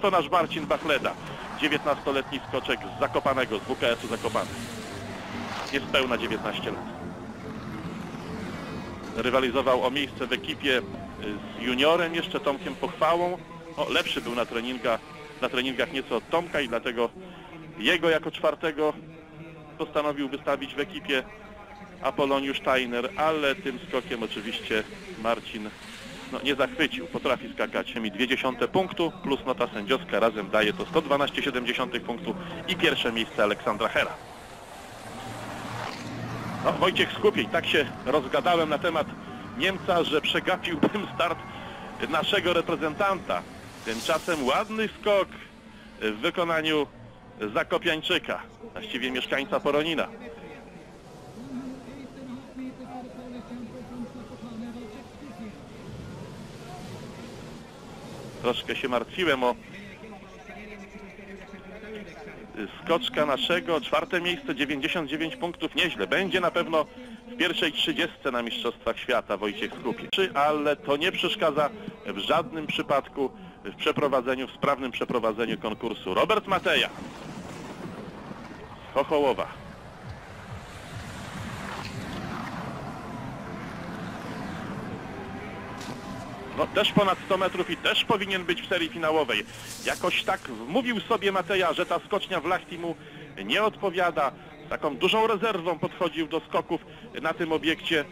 to nasz Marcin Bachleda, 19-letni skoczek z Zakopanego, z WKS-u Zakopane. Jest pełna 19 lat. Rywalizował o miejsce w ekipie z juniorem, jeszcze Tomkiem Pochwałą. Lepszy był na treningach nieco od Tomka i dlatego jego jako czwartego postanowił wystawić w ekipie Apoloniusz Steiner, ale tym skokiem oczywiście Marcin nie zachwycił. Potrafi skakać 0,2 punktu plus nota sędziowska, razem daje to 112,7 punktu i pierwsze miejsce Aleksandra Hera. Wojciech Skupień, tak się rozgadałem na temat Niemca, że przegapiłbym start naszego reprezentanta. Tymczasem ładny skok w wykonaniu Zakopiańczyka, właściwie mieszkańca Poronina. Troszkę się martwiłem o skoczka naszego. Czwarte miejsce, 99 punktów, nieźle. Będzie na pewno w pierwszej 30 na Mistrzostwach Świata Wojciech Skupień. Ale to nie przeszkadza w żadnym przypadku w sprawnym przeprowadzeniu konkursu. Robert Mateja z Chochołowa. Też ponad 100 metrów i też powinien być w serii finałowej. Jakoś tak mówił sobie Mateja, że ta skocznia w Lahti mu nie odpowiada. Z taką dużą rezerwą podchodził do skoków na tym obiekcie.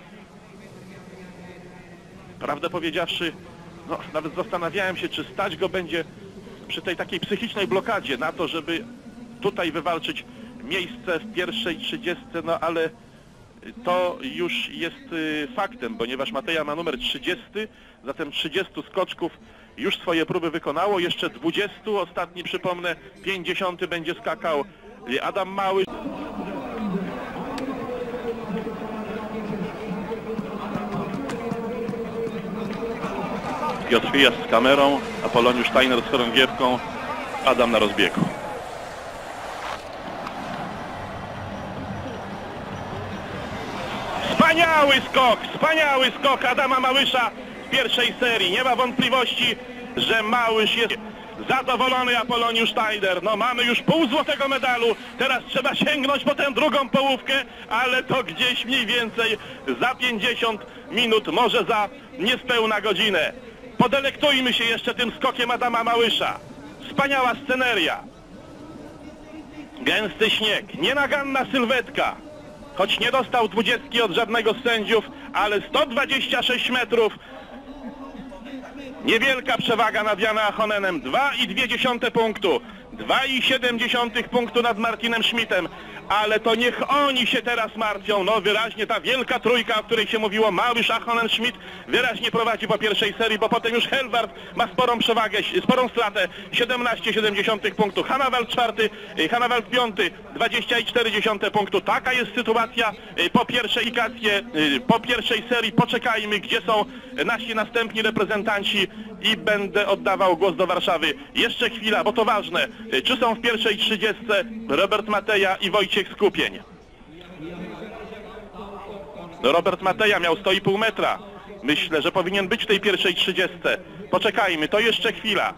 Prawdę powiedziawszy, nawet zastanawiałem się, czy stać go będzie przy tej takiej psychicznej blokadzie na to, żeby tutaj wywalczyć miejsce w pierwszej 30, ale to już jest faktem, ponieważ Mateja ma numer 30, zatem 30 skoczków już swoje próby wykonało, jeszcze 20, ostatni przypomnę, 50 będzie skakał Adam Małysz. Piotr Wyjazd z kamerą, Apoloniusz Steiner z chorągiewką, Adam na rozbiegu. Wspaniały skok Adama Małysza w pierwszej serii. Nie ma wątpliwości, że Małysz jest zadowolony. Apoloniusz Steiner. Mamy już pół złotego medalu. Teraz trzeba sięgnąć po tę drugą połówkę, ale to gdzieś mniej więcej za 50 minut, może za niespełna godzinę. Podelektujmy się jeszcze tym skokiem Adama Małysza. Wspaniała sceneria. Gęsty śnieg, nienaganna sylwetka. Choć nie dostał 20 od żadnego z sędziów, ale 126 metrów. Niewielka przewaga nad Janem Ahonenem. 2,2 punktu. 2,7 punktu nad Martinem Schmidtem. Ale to niech oni się teraz martwią. Wyraźnie ta wielka trójka, o której się mówiło, Małysz, Ahonen, Schmidt, wyraźnie prowadzi po pierwszej serii, bo potem już Helwart ma sporą przewagę, sporą stratę, 17,7 punktu. Hanawald czwarty, Hanawald piąty, 20,4 punktu. Taka jest sytuacja po pierwszej ikacje, po pierwszej serii. Poczekajmy, gdzie są nasi następni reprezentanci i będę oddawał głos do Warszawy. Jeszcze chwila, bo to ważne. Czy są w pierwszej 30 Robert Mateja i Wojciech Skupień? Robert Mateja miał 100,5 metra. Myślę, że powinien być w tej pierwszej 30. Poczekajmy, to jeszcze chwila.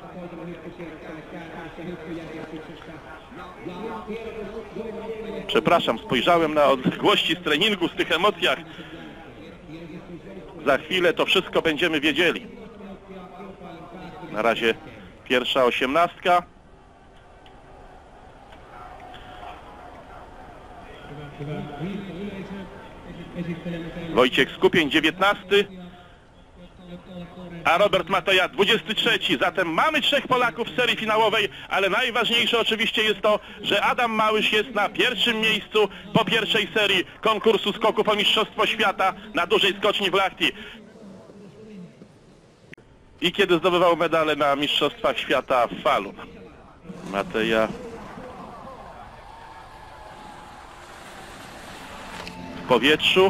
Przepraszam, spojrzałem na odległości z treningu, z tych emocjach. Za chwilę to wszystko będziemy wiedzieli. Na razie pierwsza 18. Wojciech Skupień 19, a Robert Mateja 23. Zatem mamy 3 Polaków w serii finałowej, ale najważniejsze oczywiście jest to, że Adam Małysz jest na pierwszym miejscu po pierwszej serii konkursu skoków o Mistrzostwo Świata na dużej skoczni w Lahti. I kiedy zdobywał medale na Mistrzostwach Świata w Falun. Mateja w powietrzu.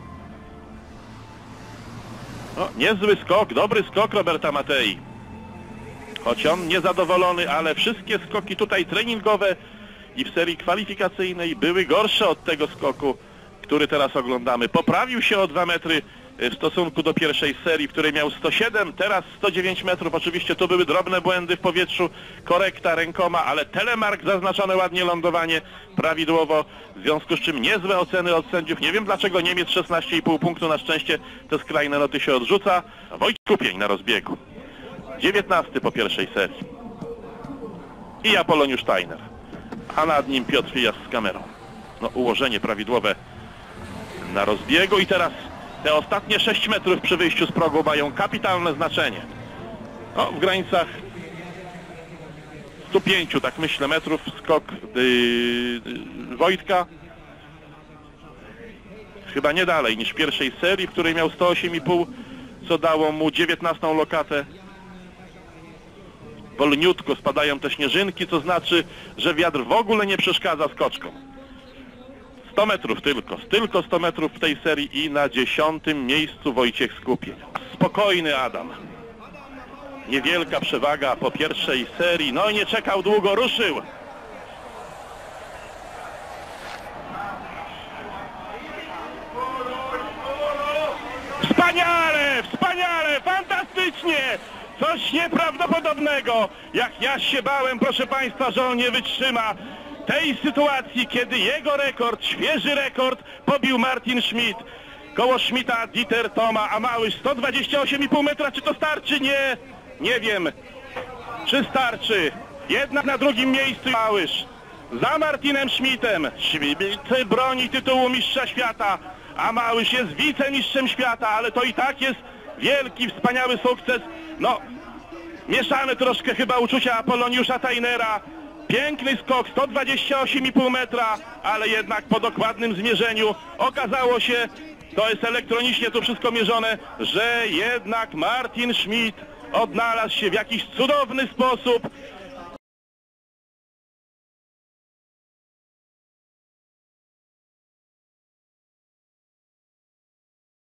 Niezły skok, dobry skok Roberta Matei. Choć on niezadowolony, ale wszystkie skoki tutaj treningowe i w serii kwalifikacyjnej były gorsze od tego skoku, który teraz oglądamy. Poprawił się o 2 metry w stosunku do pierwszej serii, w której miał 107, teraz 109 metrów. Oczywiście to były drobne błędy w powietrzu, korekta rękoma, ale telemark zaznaczone ładnie lądowanie prawidłowo, w związku z czym niezłe oceny od sędziów. Nie wiem dlaczego Niemiec 16,5 punktu, na szczęście te skrajne noty się odrzuca. Wojciech Kupień na rozbiegu, 19 po pierwszej serii i Apoloniusz Steiner, a nad nim Piotr Fijas z kamerą. No, ułożenie prawidłowe na rozbiegu i teraz te ostatnie 6 metrów przy wyjściu z progu mają kapitalne znaczenie. No, w granicach 105, tak myślę, metrów skok Wojtka. Chyba nie dalej niż w pierwszej serii, w której miał 108,5, co dało mu 19 lokatę. Wolniutko spadają te śnieżynki, co znaczy, że wiatr w ogóle nie przeszkadza skoczkom. 100 metrów tylko 100 metrów w tej serii i na 10. miejscu Wojciech Skupień. Spokojny Adam. Niewielka przewaga po pierwszej serii, no i nie czekał długo, ruszył. Wspaniale, fantastycznie! Coś nieprawdopodobnego. Jak ja się bałem, proszę Państwa, że on nie wytrzyma tej sytuacji, kiedy jego rekord, świeży rekord, pobił Martin Schmidt. Koło Schmidta Dieter Thoma, a Małysz 128,5 metra. Czy to starczy? Nie wiem. Czy starczy? Jednak na drugim miejscu Małysz. Za Martinem Schmidtem. Schmidt broni tytułu mistrza świata, a Małysz jest wicemistrzem świata, ale to i tak jest wielki, wspaniały sukces. No, mieszane troszkę chyba uczucia Apoloniusza Steinera. Piękny skok, 128,5 metra, ale jednak po dokładnym zmierzeniu okazało się, to jest elektronicznie to wszystko mierzone, że jednak Martin Schmidt odnalazł się w jakiś cudowny sposób